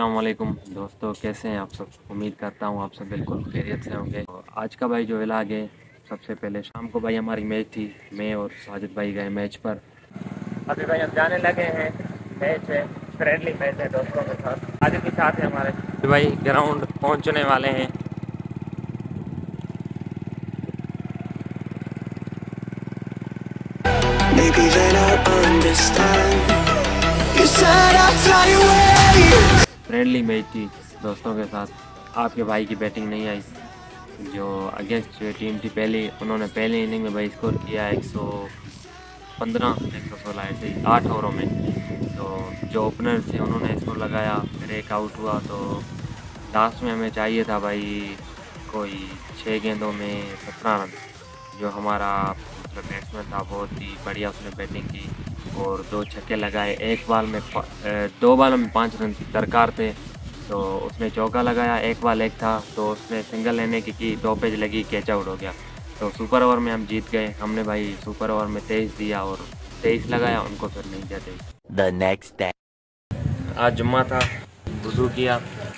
अस्सलाम वालेकुम दोस्तों, कैसे हैं आप सब। उम्मीद करता हूँ आप सब बिल्कुल खैरियत से होंगे। तो आज का भाई जो व्लॉग है, सबसे पहले शाम को भाई हमारी मैच थी। मैं और साजिद भाई गए मैच पर। अभी भाई हम जाने लगे हैं। मैच है, फ्रेंडली मैच है दोस्तों के साथ। साजिद के साथ है हमारे भाई। ग्राउंड पहुँचने वाले हैं। Maybe then I'll understand. You said I'll fly away. Friendly match थी दोस्तों के साथ। आपके भाई की बैटिंग नहीं आई। जो अगेंस्ट जो टीम थी पहली, उन्होंने पहली इनिंग में भाई स्कोर किया 115 116 ऐसे ही 8 ओवरों में। तो जो ओपनर थे उन्होंने स्कोर लगाया, फिर एक आउट हुआ। तो लास्ट में हमें चाहिए था भाई कोई 6 गेंदों में 17 रन। जो हमारा मतलब बैट्समैन था बहुत ही बढ़िया, उसने बैटिंग की और 2 छक्के लगाए। दो बालों में 5 रन दरकार थे। तो उसने चौका लगाया, एक बॉल एक था तो उसने सिंगल लेने की टॉपेज लगी, कैच आउट हो गया। तो सुपर ओवर में हम जीत गए। हमने भाई सुपर ओवर में 23 दिया और 23 लगाया, उनको फिर नहीं दिया 23। The next day. आज जुम्मा था, वुज़ू किया।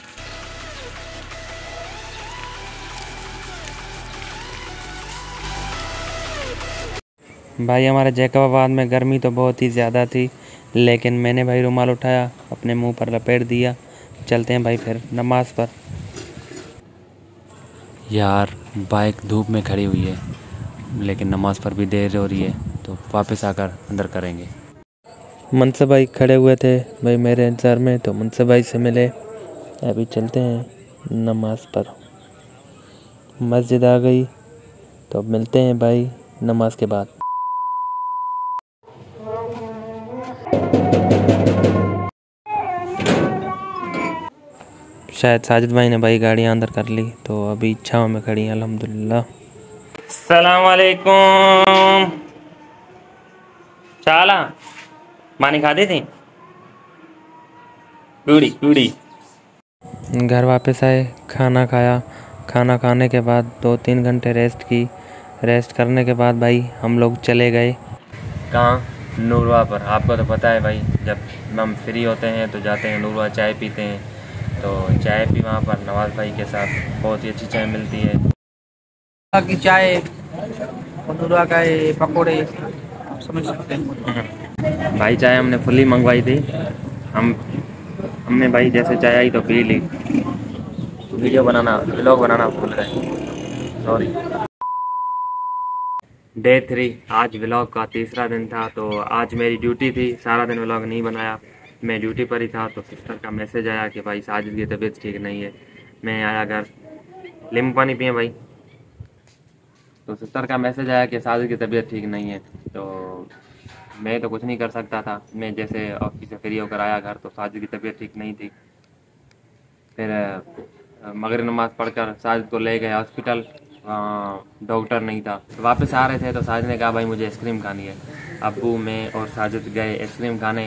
भाई हमारे जैकबाबाद में गर्मी तो बहुत ही ज़्यादा थी, लेकिन मैंने भाई रुमाल उठाया, अपने मुंह पर लपेट दिया। चलते हैं भाई फिर नमाज पर। यार बाइक धूप में खड़ी हुई है, लेकिन नमाज पर भी देर हो रही है, तो वापस आकर अंदर करेंगे। मनसब भाई खड़े हुए थे भाई मेरे इंतज़ार में, तो मनसब भाई से मिले। अभी चलते हैं नमाज पर। मस्जिद आ गई, तो अब मिलते हैं भाई नमाज के बाद। शायद साजिद भाई ने भाई गाड़ियाँ अंदर कर ली, तो अभी छाँव में खड़ी हैं अल्हम्दुलिल्लाह। अस्सलाम वालेकुम। चाला मानी खाती थी पूड़ी पूड़ी। घर वापस आए, खाना खाया। खाना खाने के बाद 2-3 घंटे रेस्ट की। रेस्ट करने के बाद भाई हम लोग चले गए कहाँ? नूरवा पर। आपको तो पता है भाई, जब हम फ्री होते हैं तो जाते हैं नूरवा, चाय पीते हैं। तो चाय पी वहाँ पर नवाज भाई के साथ। बहुत ही अच्छी चाय मिलती है। की चाय मधुरा का ये पकौड़े आप समझ सकते हैं। भाई चाय हमने फुल्ली मंगवाई थी। हमने भाई जैसे चाय आई तो पी ली। व्लॉग बनाना भूल गए, सॉरी। डे 3, आज व्लॉग का तीसरा दिन था। तो आज मेरी ड्यूटी थी, सारा दिन व्लॉग नहीं बनाया। मैं ड्यूटी पर ही था तो सिस्टर का मैसेज आया कि भाई साजिद की तबीयत ठीक नहीं है। मैं आया घर, नींबू पानी पिए भाई। तो सिस्टर का मैसेज आया कि साजिद की तबीयत ठीक नहीं है। तो मैं तो कुछ नहीं कर सकता था। मैं जैसे ऑफिस से फ्री होकर आया घर, तो साजिद की तबीयत ठीक नहीं थी। फिर मगरिब नमाज पढ़कर साजिद को ले गए हॉस्पिटल। डॉक्टर नहीं था। वापस आ रहे थे तो साजिद ने कहा भाई मुझे आइसक्रीम खानी है। अब्बू, मैं और साजिद गए आइसक्रीम खाने।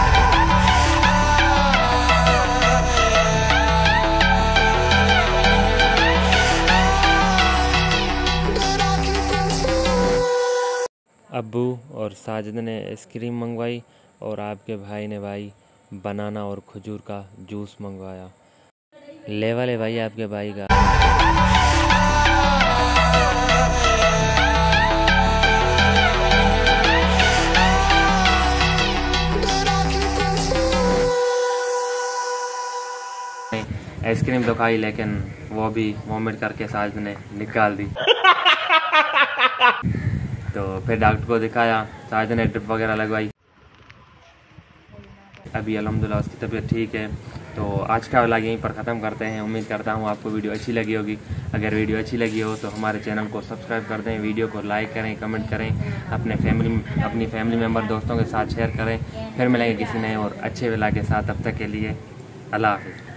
अब्बू और साजिद ने आइसक्रीम मंगवाई और आपके भाई ने भाई बनाना और खजूर का जूस मंगवाया। लेवल है भाई आपके भाई का। आइसक्रीम तो खाई, लेकिन वो भी वॉमिट करके साजिद ने निकाल दी। तो फिर डॉक्टर को दिखाया, साजिद ने ड्रिप वगैरह लगवाई। अभी अल्हम्दुलिल्लाह उसकी तबीयत ठीक है। तो आज का व्लॉग यहीं पर ख़त्म करते हैं। उम्मीद करता हूँ आपको वीडियो अच्छी लगी होगी। अगर वीडियो अच्छी लगी हो तो हमारे चैनल को सब्सक्राइब कर दें, वीडियो को लाइक करें, कमेंट करें, अपनी फैमिली मेम्बर दोस्तों के साथ शेयर करें। फिर मिलेंगे किसी नए और अच्छे व्लॉग के साथ। तब तक के लिए अल्लाह हाफ़िज़।